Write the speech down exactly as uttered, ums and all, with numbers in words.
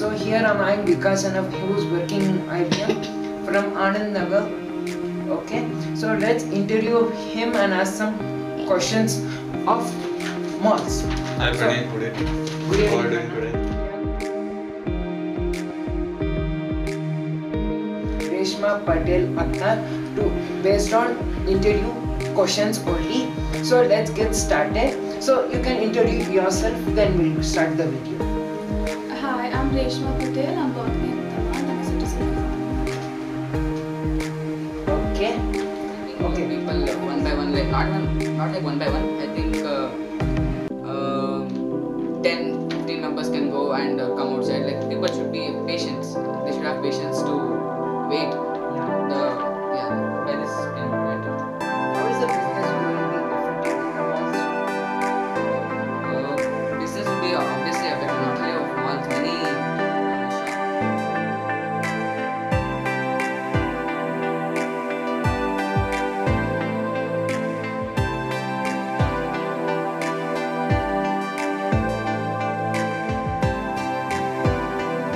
So here am I, Vikas Anab, who's working in I B M from Anand Nagar. Okay, so let's interview him and ask some questions of malls. I'm So, Pranay. Good evening. Good How are you evening. doing today? Reshma Patel Akhtar to based on interview questions only. So let's get started. So you can introduce yourself, then we'll start the video. Hi, I'm Reshma Patel. I'm working in Tamand. I'm a citizen of Okay. Okay. People uh, one by one, like not one, not like one by one. I think uh, uh, ten, fifteen members can go and uh, come outside. Like people should be patient. They should have patience to